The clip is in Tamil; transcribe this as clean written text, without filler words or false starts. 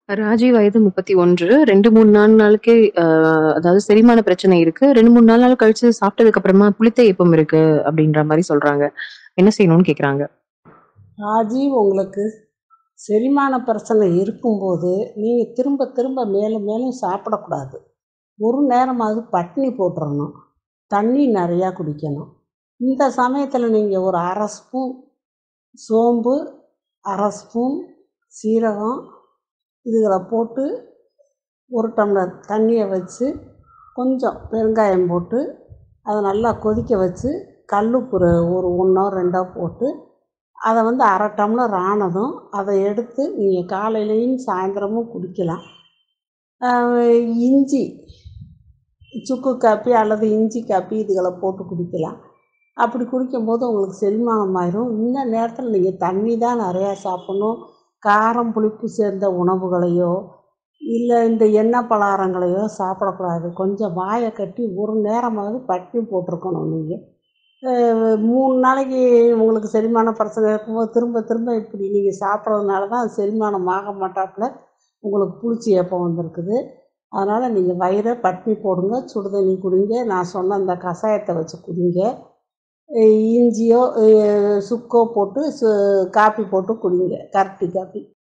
ராஜி வயது 31. 2, 3, 4 நாளுக்கே அதாவது செரிமான பிரச்சனை இருக்கு. 2, 3, 4 நாள் கழிச்சு சாப்பிட்டதுக்கு அப்புறமா புளித்த ஏப்பம் இருக்கு அப்படின்ற மாரி சொல்றாங்க. என்ன செய்யணும்னு கேட்குறாங்க. ராஜீவ், உங்களுக்கு செரிமான பிரச்சனை இருக்கும்போது நீங்கள் திரும்ப திரும்ப மேலும் மேலும் சாப்பிடக்கூடாது. ஒரு நேரமாவது பட்டினி போட்டுறணும். தண்ணி நிறையா குடிக்கணும். இந்த சமயத்தில் நீங்கள் ஒரு 1/2 ஸ்பூன் சோம்பு, 1/2 ஸ்பூன் சீரகம் இதுகளை போட்டு 1 டம்ளர் தண்ணியை வச்சு கொஞ்சம் பெருங்காயம் போட்டு அதை நல்லா கொதிக்க வச்சு கல்லுப்பு ஒரு 1ஓ 2ஓ போட்டு அதை 1/2 டம்ளர் ஆனதும் அதை எடுத்து நீங்கள் காலையிலையும் சாயந்தரமும் குடிக்கலாம். இஞ்சி, சுக்கு காப்பி அல்லது இஞ்சி காப்பி இதுகளை போட்டு குடிக்கலாம். அப்படி குடிக்கும்போது உங்களுக்கு செரிமானம் ஆயிரும். இந்த நேரத்தில் நீங்கள் தண்ணி தான் நிறையா சாப்பிட்ணும். காரம் புளிப்பு சேர்ந்த உணவுகளையோ இல்லை இந்த எண்ணெய் பலகாரங்களையோ சாப்பிடக்கூடாது. கொஞ்சம் வாயை கட்டி ஒரு நேரமாவது பட்டினி போட்டிருக்கணும். நீங்கள் 3 நாளைக்கு உங்களுக்கு செரிமான பிரச்சனை இருக்கும்போது திரும்ப திரும்ப இப்படி நீங்கள் சாப்பிட்றதுனால தான் அது செரிமானம் ஆக மாட்டாப்புல உங்களுக்கு புளிச்சி ஏப்பம் வந்திருக்குது. அதனால் நீங்கள் வயிறை பட்டினி போடுங்க. சுடுதண்ணி குடிங்க. நான் சொன்ன அந்த கஷாயத்தை வச்சு குடிங்க. இஞ்சியோ சுக்கோ போட்டு காப்பி போட்டு குடிங்க. கருப்பட்டி காப்பி.